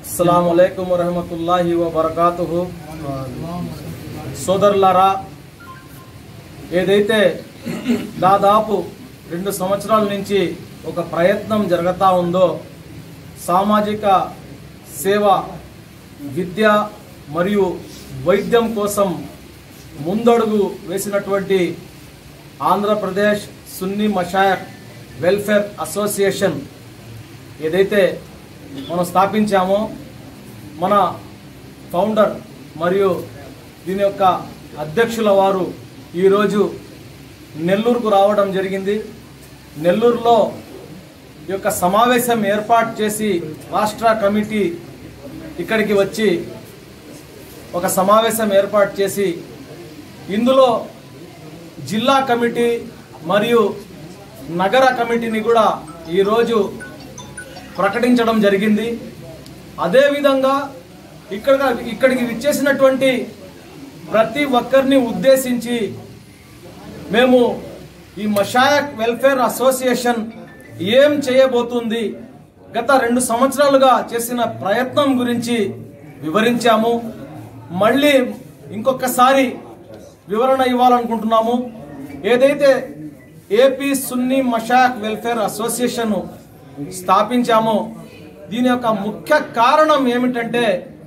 అస్సలాముఅలైకుం వరహమతుల్లాహి వబరకాతుహు। సోదరులారా, ఏదైతే దాదాపు 2 సంవత్సరాల నుంచి ఒక ప్రయత్నం జరుగుతూ ఉందో, సామాజిక సేవ, విద్య మరియు వైద్యం కోసం ముందడుగు వేసినటువంటి ఆంధ్రప్రదేశ్ సున్నీ మషాయిఖ్ వెల్ఫేర్ అసోసియేషన్ ఏదైతే మనం స్థాపించామో, మన ఫౌండర్ మరియు దీని యొక్క అధ్యక్షుల వారు ఈరోజు నెల్లూరుకు రావడం జరిగింది। నెల్లూరులో ఈ యొక్క సమావేశం ఏర్పాటు చేసి రాష్ట్ర కమిటీ ఇక్కడికి వచ్చి ఒక సమావేశం ఏర్పాటు చేసి ఇందులో జిల్లా కమిటీ మరియు నగర కమిటీని కూడా ఈరోజు ప్రకటించడం జరిగింది। అదేవిధంగా ఇక్కడికి విచ్చేసినటువంటి ప్రతి ఒక్కరిని ఉద్దేశించి మేము ఈ మషాయిఖ్ వెల్ఫేర్ అసోసియేషన్ ఏం చేయబోతుంది, గత 2 సంవత్సరాలుగా చేసిన ప్రయత్నం గురించి వివరించాము। మళ్ళీ ఇంకొకసారి వివరణ ఇవ్వాలనుకుంటున్నాము। ఏదైతే AP Sunni Mashaikh welfare association స్థాపించామో, దీని యొక్క ముఖ్య కారణం ఏమిటంటే,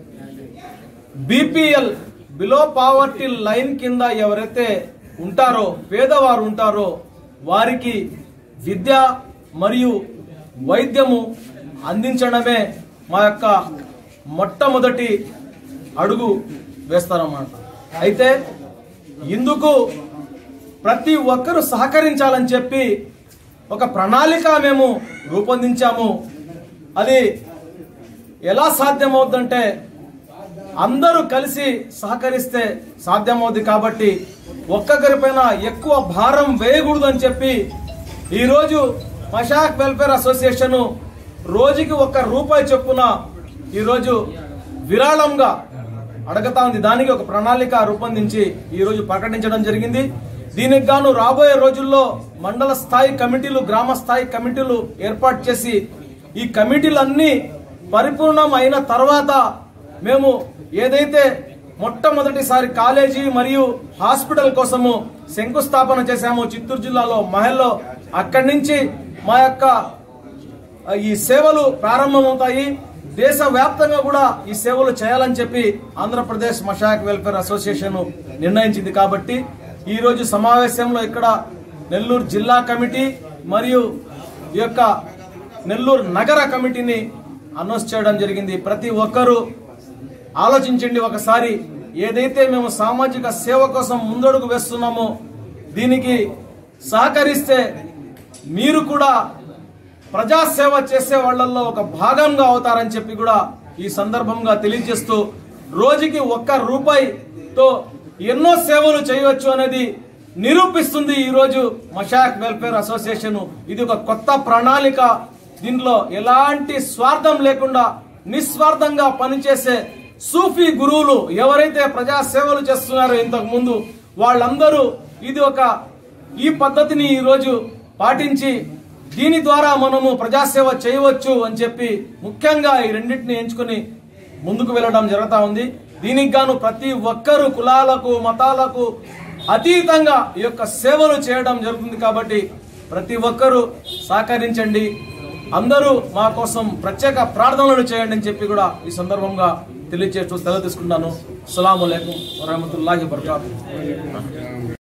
బీపీఎల్ బిలో పావర్టీ లైన్ కింద ఎవరైతే ఉంటారో, పేదవారు ఉంటారో, వారికి విద్య మరియు వైద్యము అందించడమే మా యొక్క మొట్టమొదటి అడుగు వేస్తారన్నమాట। అయితే ఇందుకు ప్రతి ఒక్కరూ సహకరించాలని చెప్పి ఒక ప్రణాళిక మేము రూపొందించాము। అది ఎలా సాధ్యమవుతుందంటే, అందరూ కలిసి సహకరిస్తే సాధ్యమవుతుంది కాబట్టి ఒక్కొక్కరిపైన ఎక్కువ భారం వేయకూడదు అని చెప్పి ఈరోజు మషాయిఖ్ వెల్ఫేర్ అసోసియేషన్ రోజుకి ₹1 చొప్పున ఈరోజు విరాళంగా అడగతా ఉంది। దానికి ఒక ప్రణాళిక రూపొందించి ఈరోజు ప్రకటించడం జరిగింది। దీనికి గాను రాబోయే రోజుల్లో మండల స్థాయి కమిటీలు, గ్రామ స్థాయి కమిటీలు ఏర్పాటు చేసి ఈ కమిటీలన్నీ పరిపూర్ణం అయిన తర్వాత మేము ఏదైతే మొట్టమొదటిసారి కాలేజీ మరియు హాస్పిటల్ కోసము శంకుస్థాపన చేశామో చిత్తూరు జిల్లాలో మహల్లో, అక్కడి నుంచి మా యొక్క ఈ సేవలు ప్రారంభమవుతాయి। దేశవ్యాప్తంగా కూడా ఈ సేవలు చేయాలని చెప్పి ఆంధ్రప్రదేశ్ మషాయిఖ్ వెల్ఫేర్ అసోసియేషన్ నిర్ణయించింది। కాబట్టి ఈ రోజు సమావేశంలో ఇక్కడ నెల్లూరు జిల్లా కమిటీ మరియు ఈ యొక్క నెల్లూరు నగర కమిటీని అనౌన్స్ చేయడం జరిగింది। ప్రతి ఒక్కరూ ఆలోచించండి ఒకసారి, ఏదైతే మేము సామాజిక సేవ కోసం ముందడుగు వేస్తున్నామో దీనికి సహకరిస్తే మీరు కూడా ప్రజాసేవ చేసే వాళ్ళల్లో ఒక భాగంగా అవుతారని చెప్పి కూడా ఈ సందర్భంగా తెలియజేస్తూ, రోజుకి ₹1తో ఎన్నో సేవలు చేయవచ్చు అనేది నిరూపిస్తుంది ఈరోజు మషాయిఖ్ వెల్ఫేర్ అసోసియేషన్। ఇది ఒక కొత్త ప్రణాళిక। దీనిలో ఎలాంటి స్వార్థం లేకుండా నిస్వార్థంగా పనిచేసే సూఫీ గురువులు ఎవరైతే ప్రజా సేవలు చేస్తున్నారో ఇంతకు ముందు, వాళ్ళందరూ ఈ పద్ధతిని ఈరోజు పాటించి దీని ద్వారా మనము ప్రజాసేవ చేయవచ్చు అని చెప్పి ముఖ్యంగా ఈ రెండింటిని ఎంచుకుని ముందుకు వెళ్ళడం జరుగుతూ ఉంది। దీనికి గాను ప్రతి ఒక్కరూ కులాలకు మతాలకు అతీతంగా ఈ యొక్క సేవలు చేయడం జరుగుతుంది। కాబట్టి ప్రతి ఒక్కరూ సహకరించండి, అందరూ మా కోసం ప్రత్యేక ప్రార్థనలు చేయండి అని చెప్పి కూడా ఈ సందర్భంగా తెలియజేస్తూ సెలవు తీసుకుంటాను। అస్సలాము అలైకుం వరహమతుల్లాహి వబరకాతుహు।